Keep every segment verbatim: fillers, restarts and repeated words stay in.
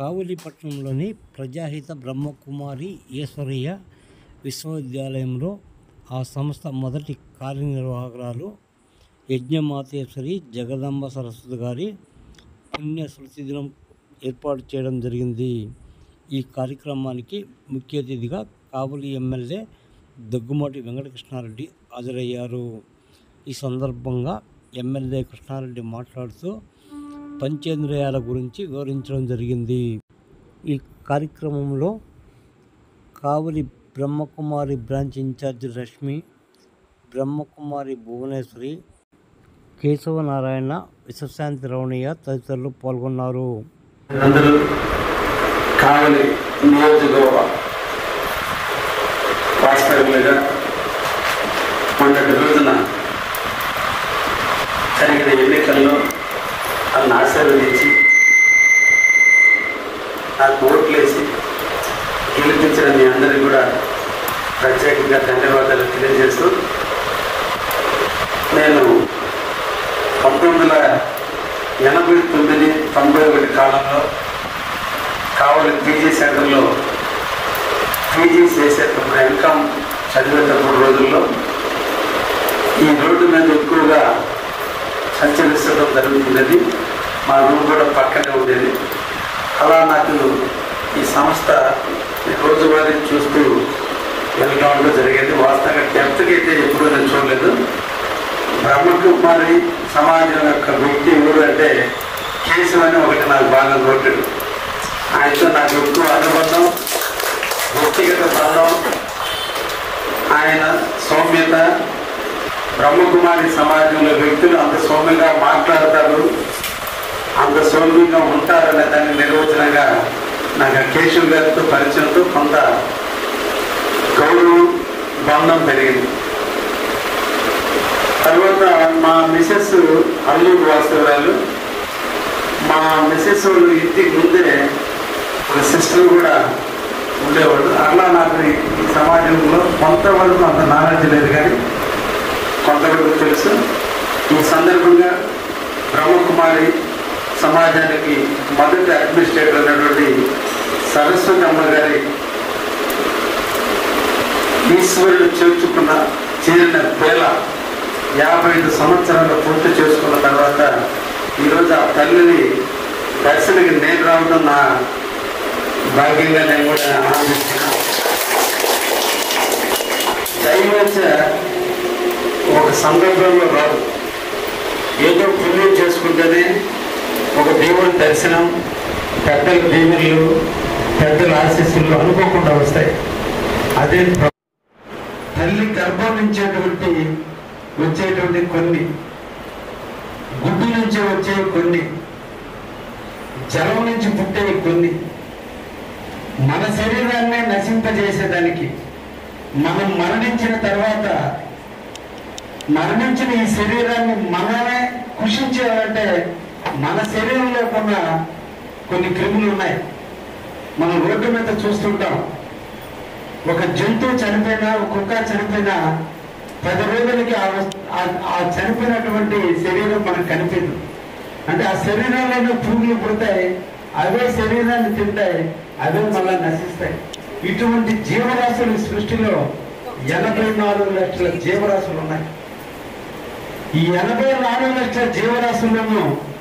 కావలిపట్నంలోని ప్రజాహిత బ్రహ్మకుమారి ఈశ్వరీయ విశ్వవిద్యాలయంలో ఆ సంస్థ మొదటి కార్యనిర్వాహకురాలు యజ్ఞమాతేశ్వరి జగదాంబ సరస్వతి గారి పుణ్య స్మృతి దినం ఏర్పాటు చేయడం జరిగింది. ఈ కార్యక్రమానికి ముఖ్య అతిథిగా కావలి ఎమ్మెల్యే దగ్గుమాటి వెంకటకృష్ణారెడ్డి హాజరయ్యారు. ఈ సందర్భంగా ఎమ్మెల్యే కృష్ణారెడ్డి మాట్లాడుతూ పంచేంద్రియాల గురించి వివరించడం జరిగింది. ఈ కార్యక్రమంలో కావలి బ్రహ్మకుమారి బ్రాంచ్ ఇన్ఛార్జి రష్మి, బ్రహ్మకుమారి భువనేశ్వరి, కేశవనారాయణ, విశ్వశాంతి రమణయ్య తదితరులు పాల్గొన్నారు. అందరూ కావలి నియోజకవర్గ వాస్తవ్యులుగా మొన్నటి రోజున జరిగిన ఎన్నికల్లో నన్ను ఆశీర్వదించి నాకు ఓట్లేసి గెలిపించిన మీ అందరికీ కూడా ప్రత్యేకంగా ధన్యవాదాలు తెలియజేస్తూ, నేను పంతొమ్మిది వందల ఎనభై తొమ్మిది తొంభై ఒకటి కాలంలో కావలి పీజీ సెంటర్లో పీజీ చేసేటప్పుడు ఎంకామ్ చదివేటప్పుడు రోజుల్లో ఈ రోడ్డు మీద ఎక్కువగా సంచరిస్తడం జరుగుతున్నది. మా రూమ్ కూడా పక్కనే ఉండేది. అలా నాకు ఈ సంస్థ రోజువారీ చూస్తూ వెళ్ళడం జరిగేది. వాస్తవంగా డెప్త్కి అయితే ఎప్పుడూ నేను చూడలేదు. బ్రహ్మకుమారి సమాజం యొక్క వ్యక్తి ఎవరు అంటే కేశవ్ అని ఒకటి నాకు బాగా నోటాడు. ఆయనతో నాకు ఎక్కువ అనుబంధం, వ్యక్తిగత బంధం. ఆయన సౌమ్యత, బ్రహ్మకుమారి సమాజంలో వ్యక్తులు అంత సౌమ్యంగా మాట్లాడతారు, అంత సౌమ్యంగా ఉంటారనే దాన్ని నిర్వచనంగా నాకు కేశవ్ గారితో పరిచయంతో కొంత గౌరవం, బంధం పెరిగింది. తర్వాత మా మిసెస్ అల్లూరు వాస్తవరాలు, మా మిసెస్ వాళ్ళు ఇంటికి ముందే ఒక సిస్టర్ కూడా ఉండేవాడు. అలా నాకు ఈ సమాజంలో కొంతవరకు అంత నాలెడ్జ్ లేదు, కానీ కొంతవరకు తెలుసు. ఈ సందర్భంగా బ్రహ్మకుమారి సమాజానికి మొదటి అడ్మినిస్ట్రేటర్ అయినటువంటి సరస్వతి అమ్మ గారి ఈశ్వరుడు చేర్చుకున్న చేరిన వేళ యాభై ఐదు సంవత్సరాలు పూర్తి చేసుకున్న తర్వాత ఈరోజు ఆ తల్లిని దర్శనకి నేను రావడం నా భాగ్యంగా నేను కూడా ఆనందిస్తున్నాను. దైవచ ఒక సందర్భంలో రాదు, ఏదో పుణ్యం చేసుకుంటేనే ఒక దేవుడి దర్శనం, పెద్దల దీవెనలు, పెద్దల ఆశీస్సులు అనుకోకుండా వస్తాయి. అదే తల్లి గర్భం నుంచేటువంటి వచ్చేటువంటి కొన్ని, గుడ్డు నుంచి వచ్చే కొన్ని, జలం నుంచి పుట్టే కొన్ని, మన శరీరాన్నే నశింపజేసేదానికి, మనం మరణించిన తర్వాత మరణించిన ఈ శరీరాన్ని మనమే కృషించాలంటే మన శరీరంలో ఉన్న కొన్ని క్రిములు ఉన్నాయి. మనం రోడ్డు మీద చూస్తుంటాం, ఒక జంతువు చనిపోయినా, ఒక కుక్క చనిపోయినా పది రోజులకి ఆ చనిపోయినటువంటి శరీరం మనకు కనిపించదు. అంటే ఆ శరీరంలోనే పురుగులు పుడతాయి, అవే శరీరాన్ని తింటాయి, అవే మళ్ళా నశిస్తాయి. ఇటువంటి జీవరాశులు సృష్టిలో ఎనభై నాలుగు లక్షల జీవరాశులు ఉన్నాయి. ఈ ఎనభై నాలుగు లక్షల జీవరాశులను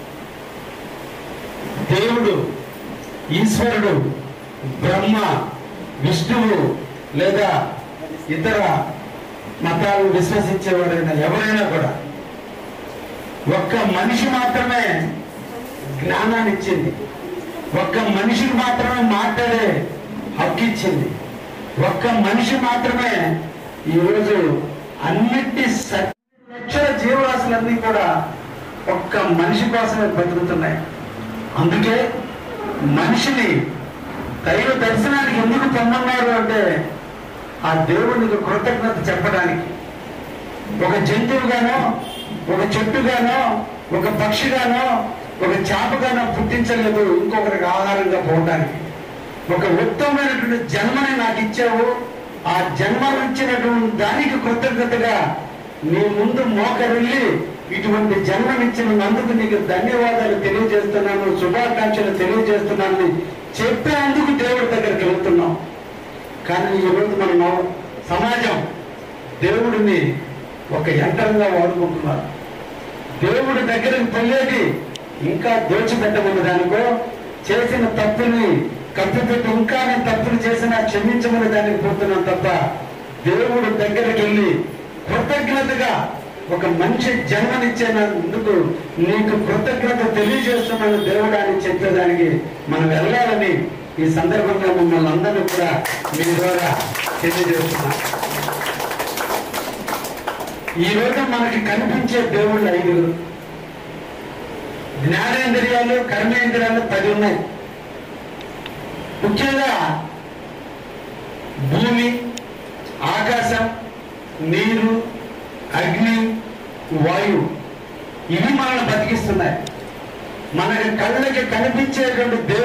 దేవుడు, ఈశ్వరుడు, బ్రహ్మ, విష్ణువు లేదా ఇతర మతాలు విశ్వసించేవాడైనా ఎవరైనా కూడా ఒక్క మనిషి మాత్రమే జ్ఞానాన్ని ఇచ్చింది, ఒక్క మనిషికి మాత్రమే మాట్లాడే హక్కు ఇచ్చింది, ఒక్క మనిషి మాత్రమే ఈరోజు అన్నిటి లక్షల జీవరాశులన్నీ కూడా ఒక్క మనిషి కోసమే బతుకుతున్నాయి. అందుకే మనిషిని దైవ దర్శనానికి ఎందుకు పొందన్నారు అంటే ఆ దేవునికి కృతజ్ఞత చెప్పడానికి. ఒక జంతువుగానో, ఒక చెట్టుగానో, ఒక పక్షిగానో, ఒక చేపగానో పుట్టించలేదు ఇంకొకరికి ఆహారంగా పోవడానికి. ఒక ఉత్తమమైనటువంటి జన్మని నాకు ఇచ్చావు, ఆ జన్మ ఇచ్చినటువంటి దానికి కృతజ్ఞతగా నీ ముందు మోకరిల్లి ఇటువంటి జన్మనిచ్చిన నందుకు నీకు ధన్యవాదాలు తెలియజేస్తున్నాను, శుభాకాంక్షలు తెలియజేస్తున్నానని చెప్పేందుకు దేవుడి దగ్గరికి వెళ్తున్నాం. కానీ ఈరోజు మన సమాజం దేవుడిని ఒక యంత్రంగా వాడుకుంటున్నారు. దేవుడి దగ్గరికి వెళ్ళేది ఇంకా దోచిపెట్టమని దానికో, చేసిన తప్పుని కప్పిపెట్టి ఇంకా నేను తప్పులు చేసినా క్షమించమని దానికి పోతున్నాం తప్ప దేవుడి దగ్గరికి వెళ్ళి కృతజ్ఞతగా ఒక మనిషి జన్మనిచ్చేందుకు నీకు కృతజ్ఞత తెలియజేస్తున్నాను దేవుడు అని చెప్పేదానికి మనం వెళ్ళాలని ఈ సందర్భంగా మిమ్మల్ని అందరినీ కూడా మీ ద్వారా తెలియజేస్తున్నాం. ఈ రోజు మనకి కనిపించే దేవుళ్ళు ఐదుగురు. జ్ఞానేంద్రియాలు, కర్మేంద్రియాలు పది ఉన్నాయి. ముఖ్యంగా భూమి, ఆకాశం, నీరు, అగ్ని, వాయువు ఇవి మనల్ని బతికిస్తున్నాయి. మనకి కళ్ళకి కనిపించేటువంటి దేవుడు